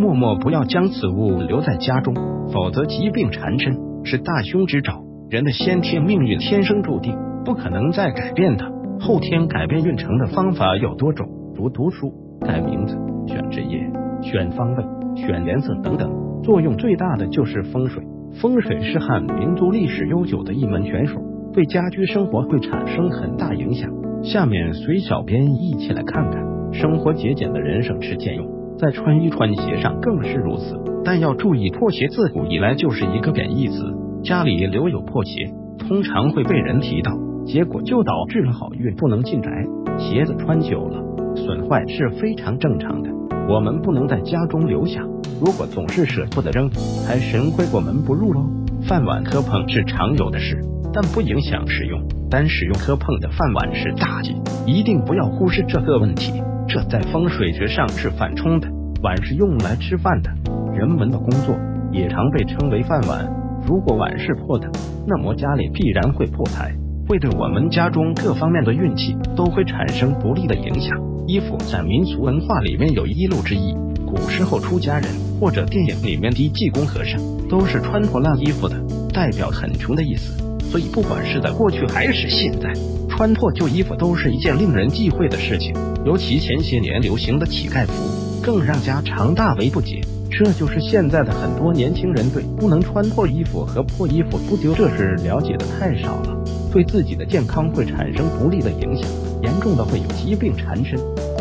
默默不要将此物留在家中，否则疾病缠身是大凶之兆。人的先天命运天生注定，不可能再改变的。后天改变运程的方法有多种，如读书、改名字、选职业、选方位、选颜色等等。作用最大的就是风水。风水是汉民族历史悠久的一门权术，对家居生活会产生很大影响。下面随小编一起来看看。生活节俭的人省吃俭用，在穿衣穿鞋上更是如此。但要注意，破鞋自古以来就是一个贬义词，家里留有破鞋通常会被人提到，结果就导致了好运不能进宅。鞋子穿久了损坏是非常正常的，我们不能在家中留下，如果总是舍不得扔，还神会过门不入喽。饭碗磕碰是常有的事，但不影响使用，单使用磕碰的饭碗是大忌，一定不要忽视这个问题。这在风水学上是反冲的，碗是用来吃饭的，人们的工作也常被称为饭碗。如果碗是破的，那么家里必然会破财，会对我们家中各方面的运气都会产生不利的影响。衣服在民俗文化里面有一路之意，古时候出家人或者电影里面的济公和尚都是穿破烂衣服的，代表很穷的意思。所以不管是在过去还是现在，穿破旧衣服都是一件令人忌讳的事情，尤其前些年流行的乞丐服更让家常大为不解。这就是现在的很多年轻人对不能穿破衣服和破衣服不丢这事了解的太少了，对自己的健康会产生不利的影响，严重的会有疾病缠身。